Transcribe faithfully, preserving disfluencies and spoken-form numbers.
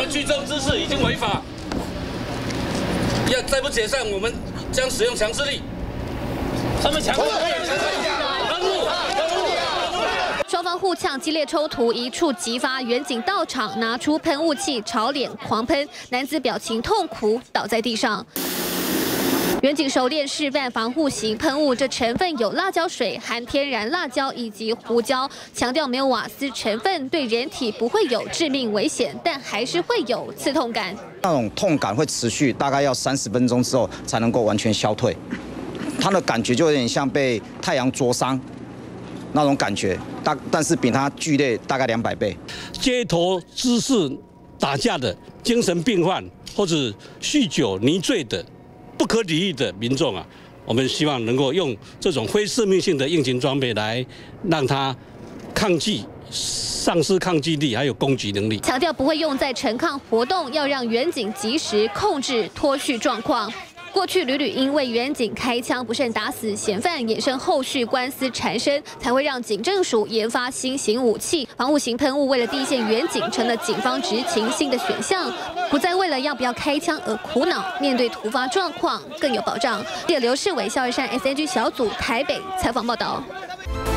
聚众滋事已经违法，要再不解散，我们将使用强制力。他们强制力，喷雾，喷雾。 双方互呛，激烈冲突一触即发，远警到场拿出喷雾器朝脸狂喷，男子表情痛苦倒在地上。 远警熟练示范防护型喷雾，这成分有辣椒水、含天然辣椒以及胡椒，强调没有瓦斯成分，对人体不会有致命危险，但还是会有刺痛感。 那种痛感会持续大概要三十分钟之后才能够完全消退，它的感觉就有点像被太阳灼伤那种感觉，大但是比它剧烈大概两百倍。 街头滋事、打架的精神病患或者酗酒泥醉的。 不可理喻的民众啊，我们希望能够用这种非致命性的应急装备来让它抗击、丧失抗击力，还有攻击能力。 强调不会用在陈抗活动，要让远警及时控制脱序状况。 过去屡屡因为远警开枪不慎打死嫌犯，衍生后续官司缠身，才会让警政署研发新型武器防护型喷雾。为了第一线远警，成了警方执勤新的选项，不再为了要不要开枪而苦恼，面对突发状况更有保障。记者刘世伟、肖一山 S N G 小组台北采访报道。